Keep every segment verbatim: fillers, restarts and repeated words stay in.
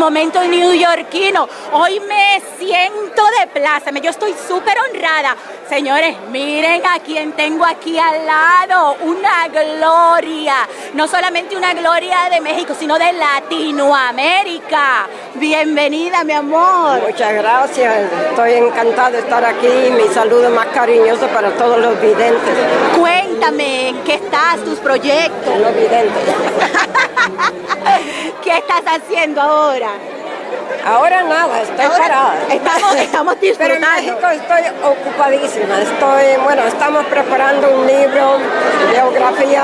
momento neoyorquino. Hoy me siento de pláceme, yo estoy súper honrada. Señores, miren a quien tengo aquí al lado, una gloria, no solamente una gloria de México, sino de Latinoamérica. Bienvenida, mi amor. Muchas gracias, estoy encantada de estar aquí. Mi saludo más cariñoso para todos los videntes. Cuéntame, ¿en qué estás, tus proyectos? Los videntes. ¿Qué estás haciendo ahora? Ahora nada, estoy ahora parada. Estamos, estamos disfrutando. Pero en México estoy ocupadísima. Estoy, bueno, estamos preparando un libro de geografía.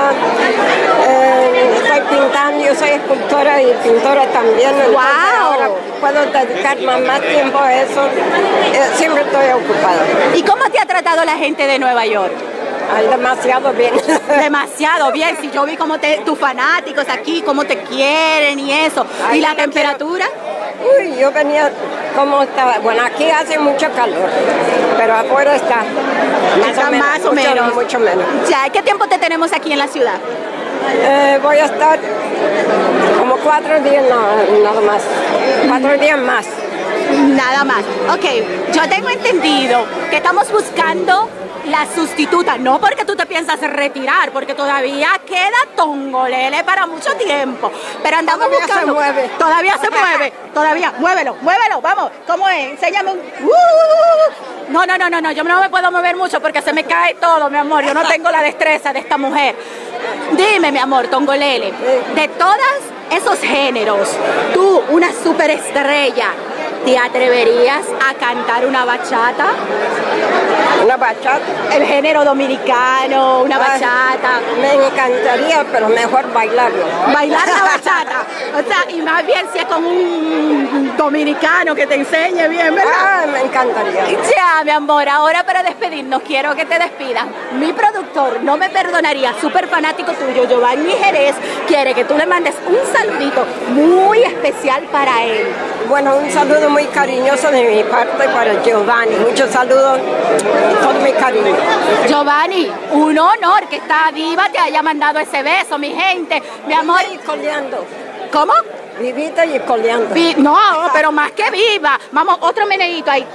Eh, estoy pintando, yo soy escultora y pintora también. ¡Wow! Ahora puedo dedicar más, más tiempo a eso. Eh, siempre estoy ocupada. ¿Y cómo te ha tratado la gente de Nueva York? Ay, demasiado bien. Demasiado bien. Si yo vi cómo te, tus fanáticos aquí, cómo te quieren y eso. Ay, ¿Y la no temperatura? Quiero... Uy, yo venía, ¿cómo estaba? Bueno, aquí hace mucho calor, pero afuera está. Más Está o menos, más o mucho, menos. Mucho menos. Ya, ¿qué tiempo te tenemos aquí en la ciudad? Eh, voy a estar como cuatro días, no, nada más. Cuatro días más. Nada más. Ok, yo tengo entendido que estamos buscando la sustituta, no porque tú te piensas retirar, porque todavía queda Tongolele para mucho tiempo, pero andamos todavía buscando. Se mueve. Todavía se mueve, todavía, muévelo, muévelo, vamos, ¿cómo es? Enséñame un... Uh, no, no, no, no, no, yo no me puedo mover mucho porque se me cae todo, mi amor, yo no tengo la destreza de esta mujer. Dime, mi amor, Tongolele, de todos esos géneros, tú, una superestrella, ¿te atreverías a cantar una bachata? ¿Una bachata? El género dominicano, una bachata. Ay, me encantaría, pero mejor bailarlo. Bailar la bachata. O sea, y más bien si es con un dominicano que te enseñe bien, ¿verdad? Ah, me encantaría. Ya, mi amor, ahora para despedirnos, quiero que te despidas. Mi productor no me perdonaría, súper fanático tuyo, Giovanni Jerez, quiere que tú le mandes un saludito muy especial para él. Bueno, un saludo muy cariñoso de mi parte para Giovanni. Muchos saludos, todo mi cariño. Giovanni, un honor que esta diva te haya mandado ese beso, mi gente. Mi amor. Y coleando. ¿Cómo? Vivita y coleando. Vi no, pero más que viva. Vamos, otro meneíto ahí.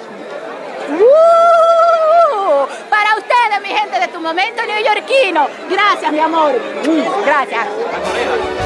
Uh, para ustedes, mi gente de Tu Momento Neoyorquino. Gracias, mi amor. Gracias.